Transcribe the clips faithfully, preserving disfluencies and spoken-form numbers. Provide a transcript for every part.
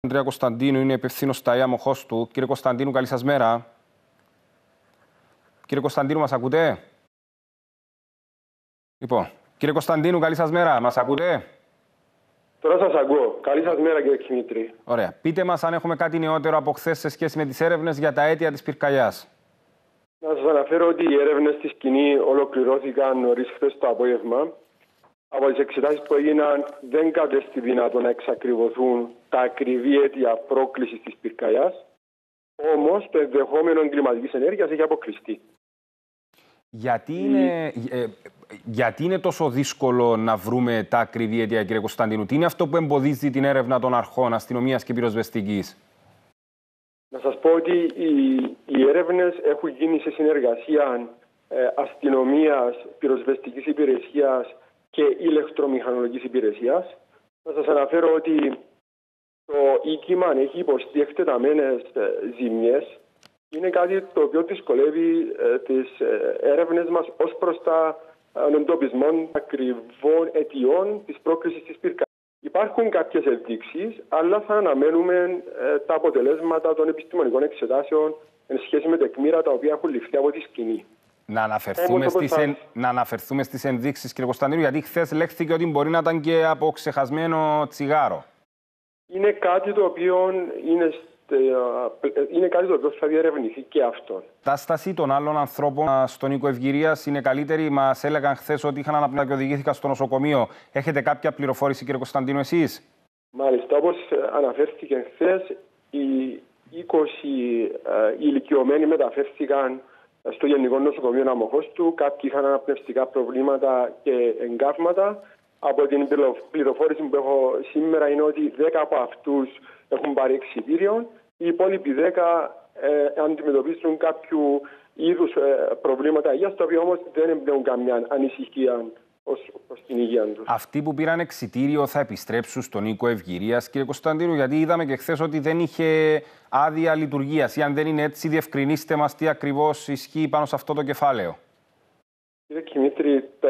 Ανδρέα Κωνσταντίνου είναι υπευθύνος στα ΙΑ Μοχώς του. Κύριε Κωνσταντίνου, καλή σας μέρα. Κύριε Κωνσταντίνου, μας ακούτε? Λοιπόν, κύριε Κωνσταντίνου, καλή σας μέρα. Μας ακούτε? Τώρα σας ακούω. Καλή σας μέρα, κύριε Δημήτρη. Ωραία. Πείτε μας αν έχουμε κάτι νεότερο από χθες σε σχέση με τις έρευνες για τα αίτια της πυρκαγιάς. Να σας αναφέρω ότι οι έρευνες στη σκηνή ολοκληρώθηκαν νωρίς χθες το απόγευμα. Από τις εξετάσεις που έγιναν δεν κατέστη δυνατό να εξακριβωθούν τα ακριβή αίτια πρόκλησης της πυρκαγιάς. Όμως το ενδεχόμενο εγκληματικής ενέργειας έχει αποκλειστεί. Γιατί είναι, ε, γιατί είναι τόσο δύσκολο να βρούμε τα ακριβή αίτια, κύριε Κωνσταντίνου? Τι είναι αυτό που εμποδίζει την έρευνα των αρχών αστυνομίας και πυροσβεστικής? Να σας πω ότι οι, οι έρευνες έχουν γίνει σε συνεργασία ε, αστυνομίας, πυροσβεστικής υπηρεσίας και ηλεκτρομηχανολογικής υπηρεσίας. Να σας αναφέρω ότι το οίκημα έχει υποστεί εκτεταμένες ε, ζημιές. Είναι κάτι το οποίο δυσκολεύει ε, τις ε, έρευνες μας ως προς τα ε, εντοπισμό ακριβών αιτιών της πρόκλησης της πυρκαγιάς. Υπάρχουν κάποιες ενδείξεις, αλλά θα αναμένουμε ε, τα αποτελέσματα των επιστημονικών εξετάσεων εν σχέση με τεκμήρα τα οποία έχουν ληφθεί από τη σκηνή. Να αναφερθούμε, Όμως, στις, θα... εν... να αναφερθούμε στις ενδείξεις, κύριε Κωνσταντίνου, γιατί χθες λέχθηκε ότι μπορεί να ήταν και από ξεχασμένο τσιγάρο. Είναι κάτι το οποίο είναι, είναι κάτι το οποίο θα διερευνηθεί και αυτό. Η κατάσταση των άλλων ανθρώπων στον οίκο Ευγυρίας είναι καλύτερη? Μας έλεγαν χθες ότι είχαν αναπνεύσει και οδηγήθηκαν στο νοσοκομείο. Έχετε κάποια πληροφόρηση, κύριε Κωνσταντίνου, εσείς? Μάλιστα, όπως αναφέρθηκε χθες, οι είκοσι ε, ηλικιωμένοι μεταφέρθηκαν στο Γενικό Νοσοκομείο Αμοχώς του. Κάποιοι είχαν αναπνευστικά προβλήματα και εγκάβματα. Από την πληροφόρηση που έχω σήμερα είναι ότι δέκα από αυτούς έχουν πάρει εξιτήριο. Οι υπόλοιποι δέκα ε, αντιμετωπίζουν κάποιου είδους ε, προβλήματα υγείας, τα οποία όμως δεν εμπνέουν καμιά ανησυχία ως προς την υγεία τους. Αυτοί που πήραν εξιτήριο θα επιστρέψουν στον οίκο Ευγυρίας, κύριε Κωνσταντίνου? Γιατί είδαμε και χθες ότι δεν είχε άδεια λειτουργίας. Ή αν δεν είναι έτσι, διευκρινίστε μας τι ακριβώς ισχύει πάνω σε αυτό το κεφάλαιο. Κύριε Δημήτρη, το...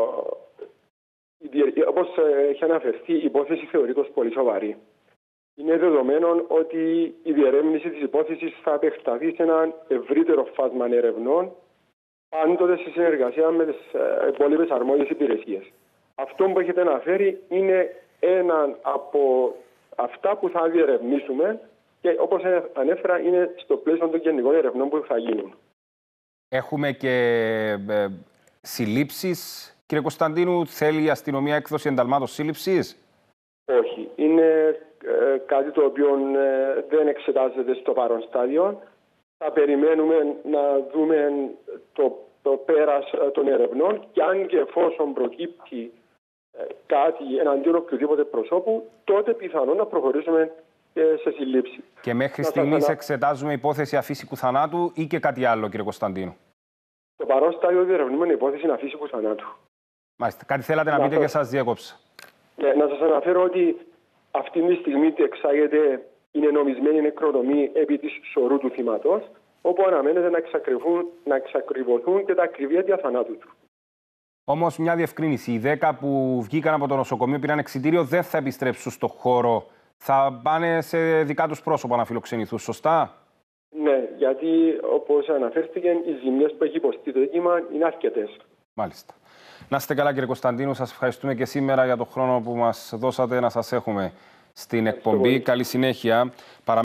όπως έχει αναφερθεί, η υπόθεση θεωρείται ως πολύ σοβαρή. Είναι δεδομένο ότι η διερεύνηση της υπόθεσης θα επεκταθεί σε ένα ευρύτερο φάσμα ερευνών, πάντοτε σε συνεργασία με τις υπόλοιπες αρμόδιες υπηρεσίες. Αυτό που έχετε αναφέρει είναι ένα από αυτά που θα διερευνήσουμε και, όπως ανέφερα, είναι στο πλαίσιο των γενικών ερευνών που θα γίνουν. Έχουμε και ε, συλλήψεις, κύριε Κωνσταντίνου? Θέλει η αστυνομία έκδοση ενταλμάτων σύλληψης? Όχι. Είναι ε, κάτι το οποίο ε, δεν εξετάζεται στο παρόν στάδιο. Θα περιμένουμε να δούμε το, το πέρας των ερευνών και αν και εφόσον προκύπτει ε, κάτι εναντίον οποιοδήποτε προσώπου, τότε πιθανόν να προχωρήσουμε ε, σε συλλήψη. Και μέχρι στιγμής εξετάζουμε υπόθεση αφύσικου θανάτου ή και κάτι άλλο, κύριε Κωνσταντίνου? Στο παρόν στάδιο διερευνούμε υπόθεση αφύσικου θανάτου. Μάλιστα. Κάτι θέλατε να, να πείτε και σας διέκοψα. Ναι, να σας αναφέρω ότι αυτή τη στιγμή εξάγεται η νομισμένη νεκροτομή επί της σωρού του θυμάτος, όπου αναμένεται να, να εξακριβωθούν και τα ακριβή αίτια θανάτου του. Όμως, μια διευκρίνηση. Οι δέκα που βγήκαν από το νοσοκομείο, πήραν εξιτήριο, δεν θα επιστρέψουν στο χώρο. Θα πάνε σε δικά τους πρόσωπα να φιλοξενηθούν, σωστά? Ναι, γιατί όπως αναφέρθηκε, οι ζημιές που έχει υποστεί το οίκημα είναι αρκετές. Μάλιστα. Να είστε καλά, κύριε Κωνσταντίνου. Σας ευχαριστούμε και σήμερα για τον χρόνο που μας δώσατε να σας έχουμε στην εκπομπή. Καλή συνέχεια.